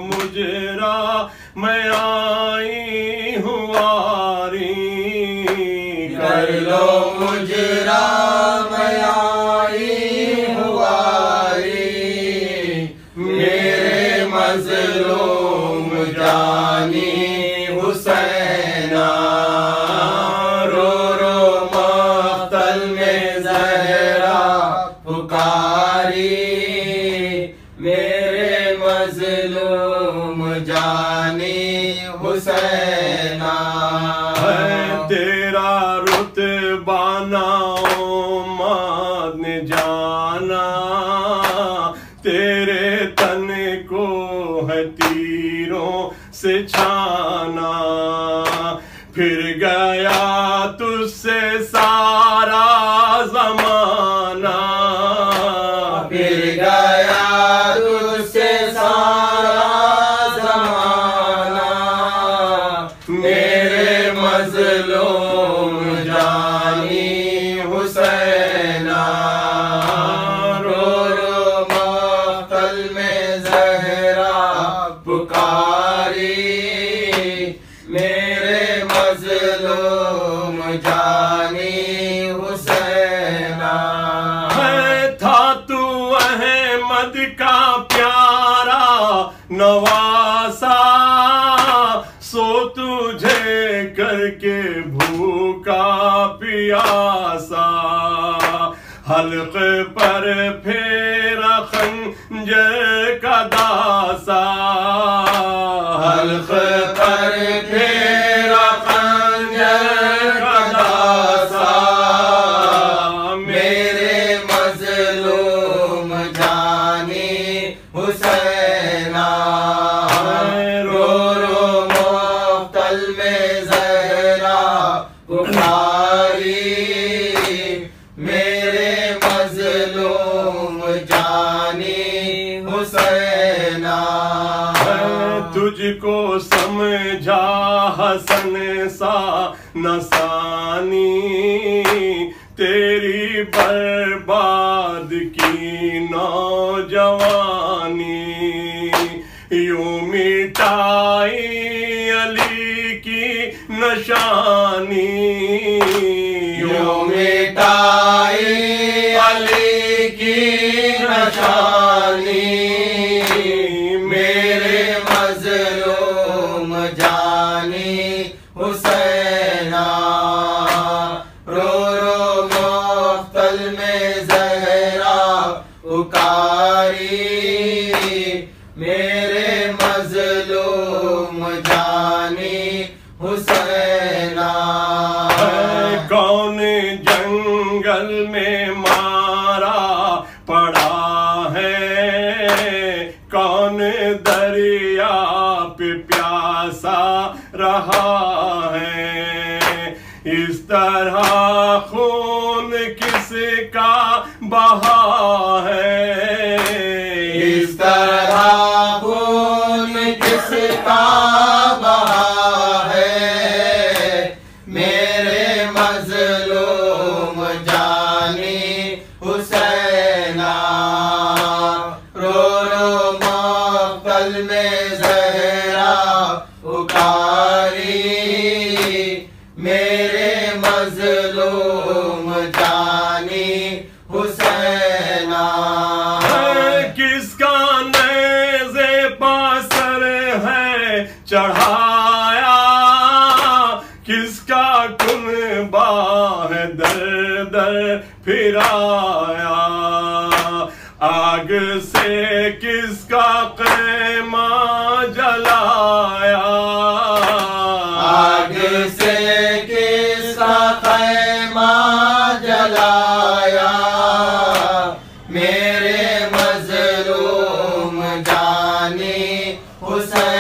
मुजरा मैं आई हूँ वारी, कर लो मुजरा मैं आई हूँ वारी, मेरे मज़लूम जानी हुसैना, रो रो मक़तल में ज़हरा पुकारी, मेरे मज़लूम जानी हुसैना। तेरा रुतबा नाओ मान जाना, तेरे तन को है तीरों से छाना, फिर गया तुझसे सारा ज़माना, फिर गया तुझसे सारा ज़माना, मेरे मज़लूम जानी हुसैना, रो रो मक़तल में ज़हरा पुकारी, मेरे मज़लूम जानी हुसैना। था तू अहमद का प्यारा नवासा, सो तुझे करके भूखा प्यासा, हल्क़े पर फेरा खंजर का दासा, हल्क़े पर फेरा खंजर का दासा, मेरे मज़लूम जानी हुसैना, रो रो मक़तल में ज़हरा पुकारी, मेरे मज़लूम जानी हुसैना। तुझको समझा हसन सा नसानी, तेरी बर्बाद की नौजवानी, यूं मिटाई अली की नशानी, यूं मिटाई अली की नशानी, मेरे मज़लूम जानी हुसैना, रो रो मक़तल में ज़हरा पुकारी, मेरे मज़लूम जानी हुसैना। कौन जंगल में मारा पड़ा है, कौन दरिया पे प्यासा रहा है, इस तरह खून किसका बहा है, इस तरह खून किसका बहा है, मेरे मज़लूम जानी हुसैना, रो रो मक़तल में ज़हरा पुकारी, मेरे मज़लूम जानी हुसैना। किसका नेज़े पासर है चढ़ाया, किसका कुनबा है दर दर फिराया, आग से किसका क़ैमा जलाया, आग से किसका ख़ैमा जलाया, मेरे मज़लूम जानी हुसैना।